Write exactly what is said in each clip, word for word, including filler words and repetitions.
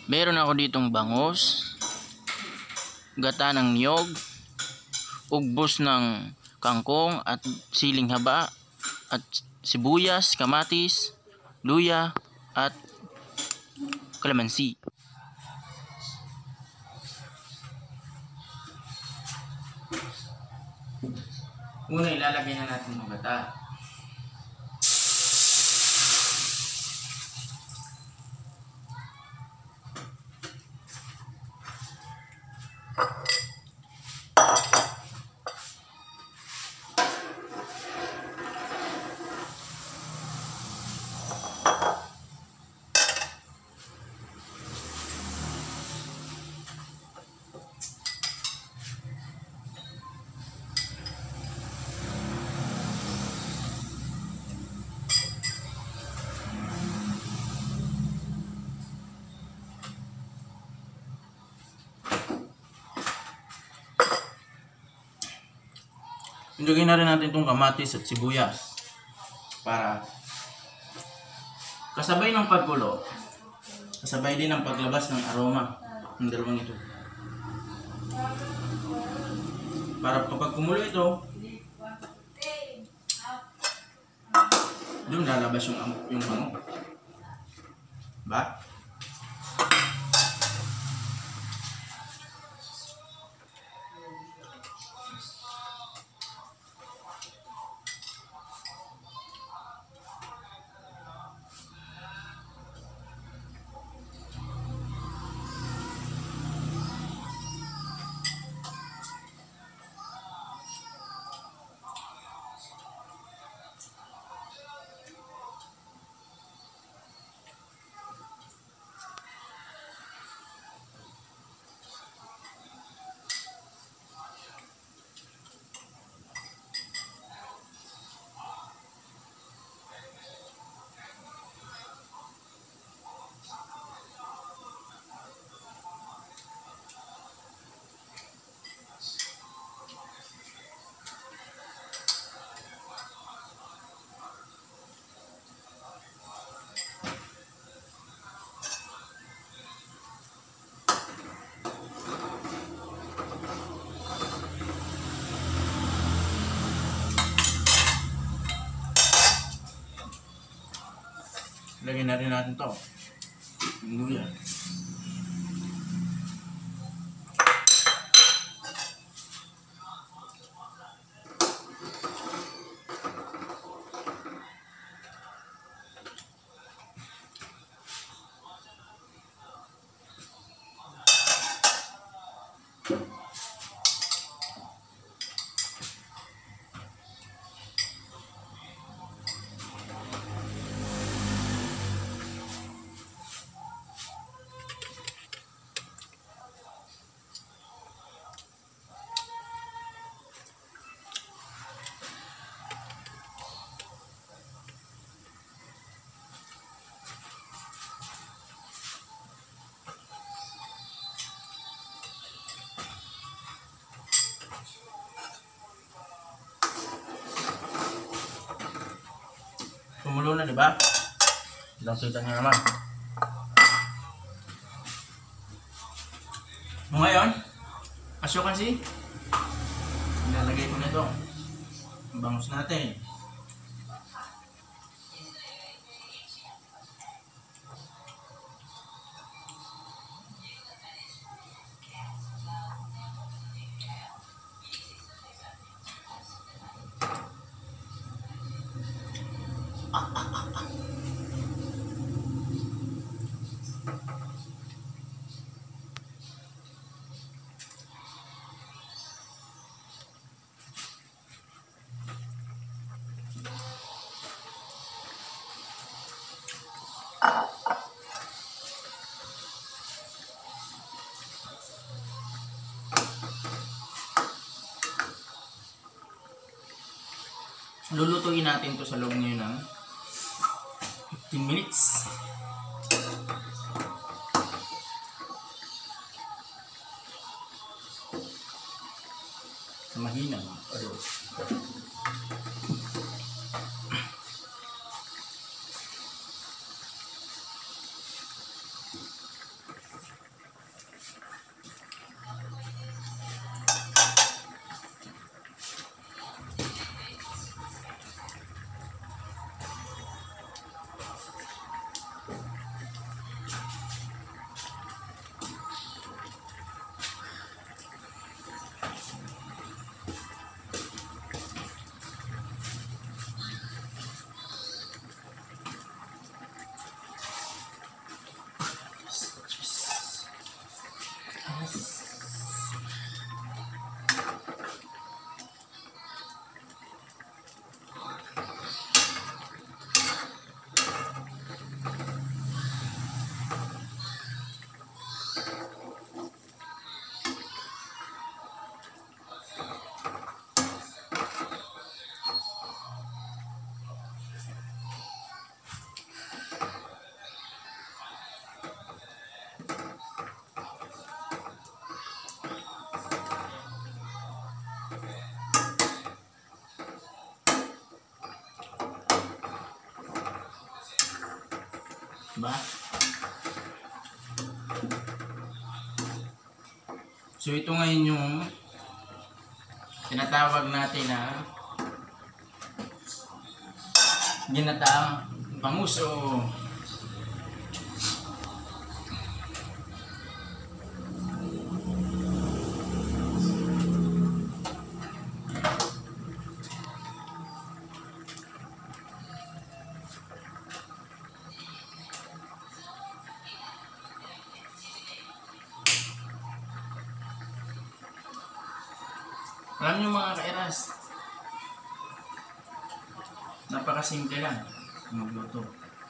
Meron ako ditong bangus, gata ng niyog, ugbos ng kangkong at siling haba, at sibuyas, kamatis, luya at kalamansi. Una, ilalagay na natin yung gata. Ilagay na rin natin itong kamatis at sibuyas para kasabay ng pagkulo, kasabay din ang paglabas ng aroma ng dalawang ito. Para kapag kumulo ito, doon lalabas yung yung bango. Ba? Lagyan na rin natin ito. Luya. Kumulo na, di ba? Kita nyo naman. So, ngayon, as you can see, ilalagay ko na ito. Ang bangus natin. Lulutuin natin to sa loob ngayon ng fifteen minutes. Sa mahinang oil. Diba? So ito ngayon yung tinatawag natin na ginataang bangus o alam nyo mga kairas, napakasimple lang magluto.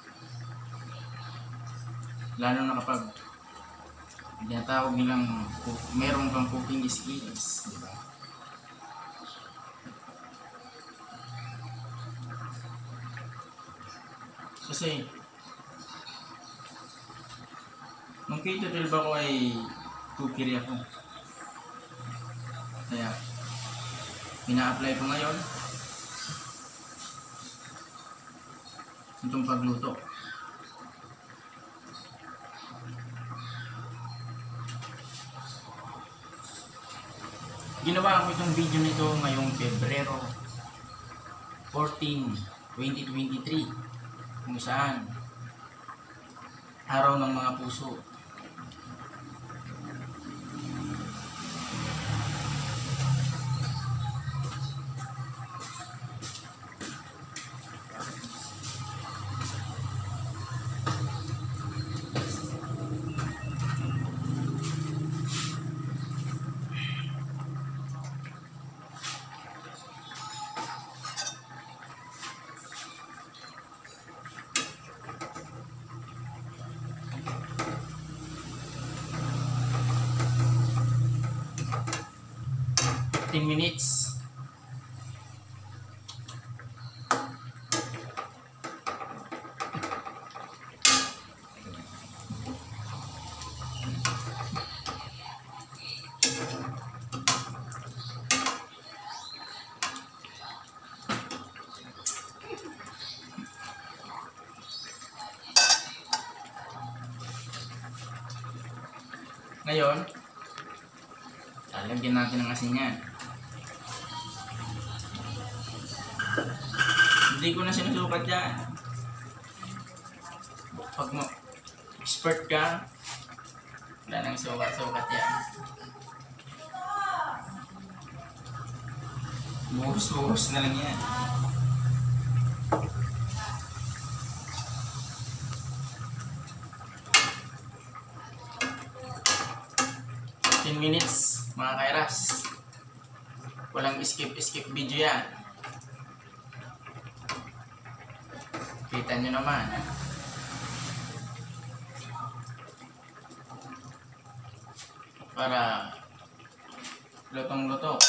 Lalo na kapag tinatawag nilang meron kang cooking skills, diba? Kasi nung K twelve ako ay cookery ako. Kaya ina-apply ko ngayon itong pagluto. Ginawa ko itong video nito ngayong Pebrero fourteen, twenty twenty-three, kung saan araw ng mga puso. fifteen minutes. Ngayon, lalagyan natin ng asin yan. Hindi ko na sinusukat yan. Pag mo expert ka, wala nang sukat-sukat yan. Buhos-buhos na lang yan. fifteen minutes mga kairas. Walang skip-skip video yan. Kita nyo naman. Para lutong-luto.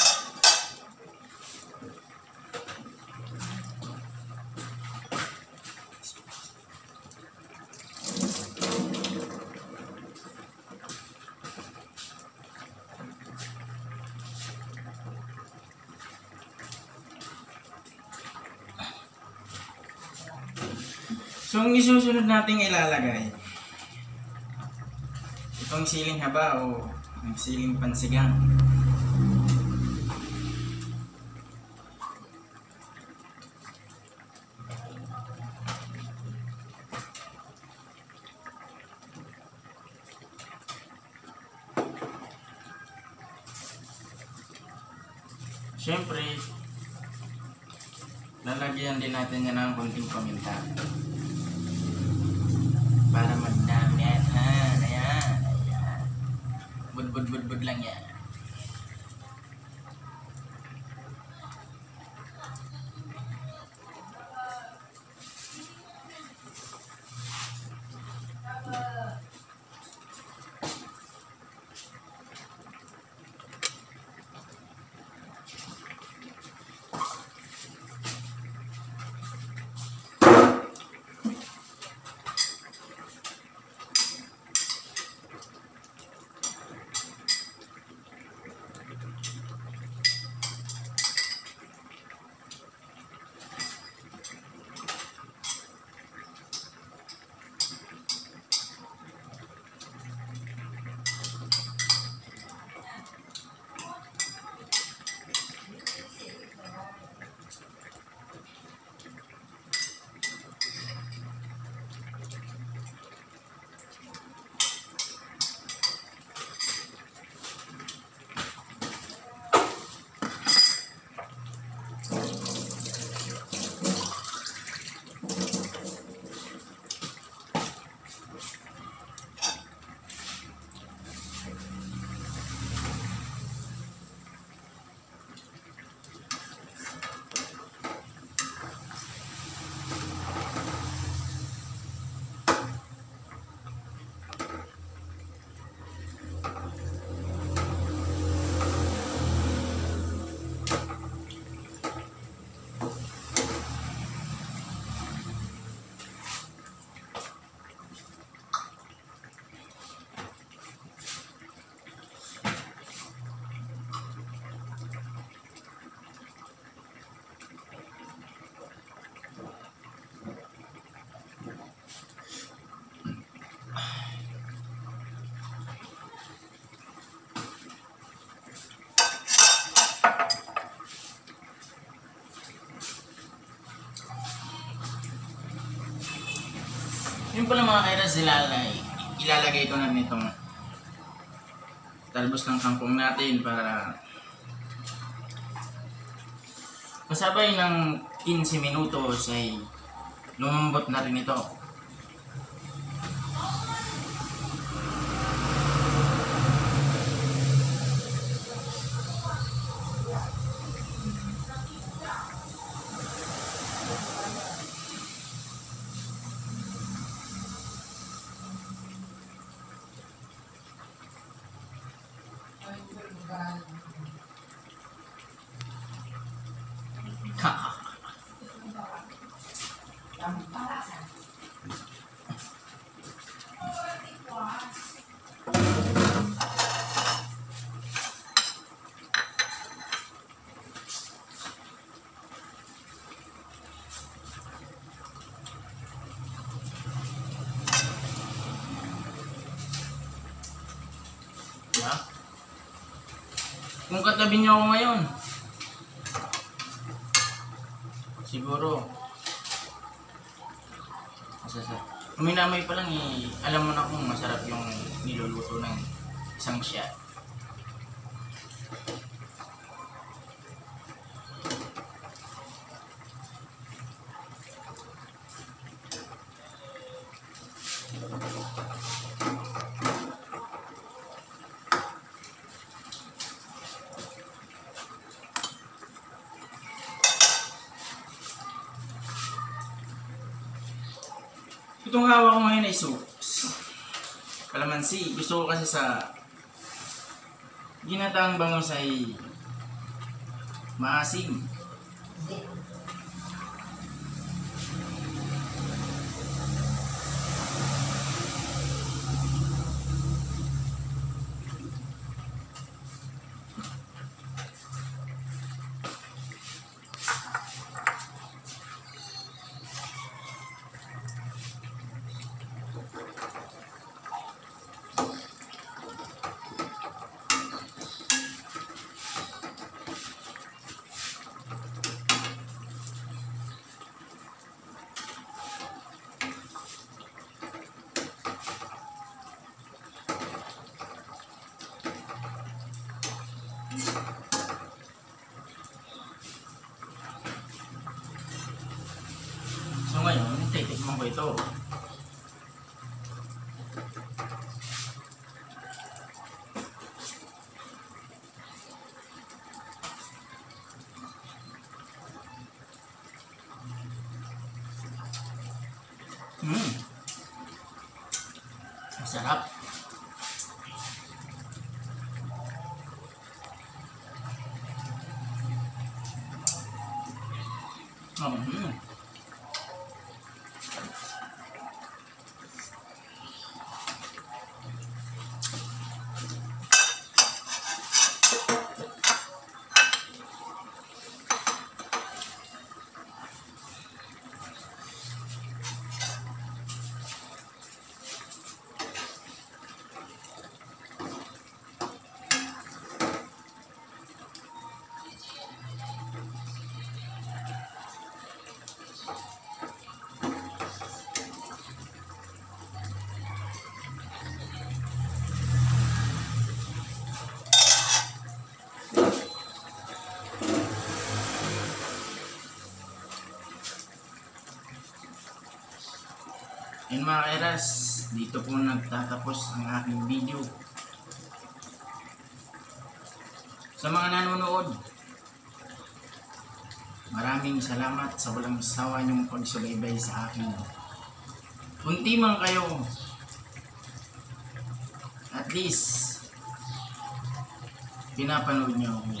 So, ang isusunod nating ilalagay, itong siling haba o ang siling pansigang. Siyempre, lalagyan din natin yan ng konting paminta. Para magdamihan, ha? Ayan, ayan. bud bud bud lang yan. Yun pala mga kairas, ilalagay, ilalagay ko na nitong talbos ng kangkong natin para kasabay ng fifteen minutos ay lumambot na rin ito. Diba? Kung katabi niyo ako ngayon, siguro masasarap. Uminamay pa lang eh, alam mo na kung masarap yung niluluto ng isang shot. Itong hawak ko ngayon ay soups. Kalamansi. Gusto ko kasi sa ginataang bangus ay maasim. So ngayon, titikman ko ito. Sarap. Mm-hmm. Yan mga kairas, dito po nagtatapos ang aking video. Sa mga nanonood, maraming salamat sa walang sawa niyong pagsubaybay sa akin. Kunti man kayo, at least, pinapanood niyo ako.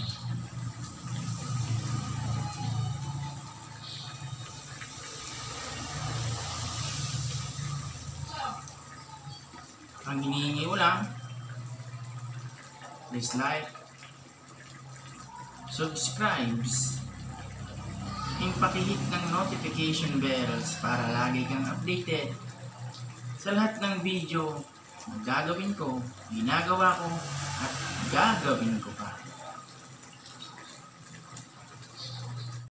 Ang hinihingi ko lang, please like, subscribes, yung pakihit ng notification bells para lagi kang updated sa lahat ng video na gagawin ko, ginagawa ko, at gagawin ko.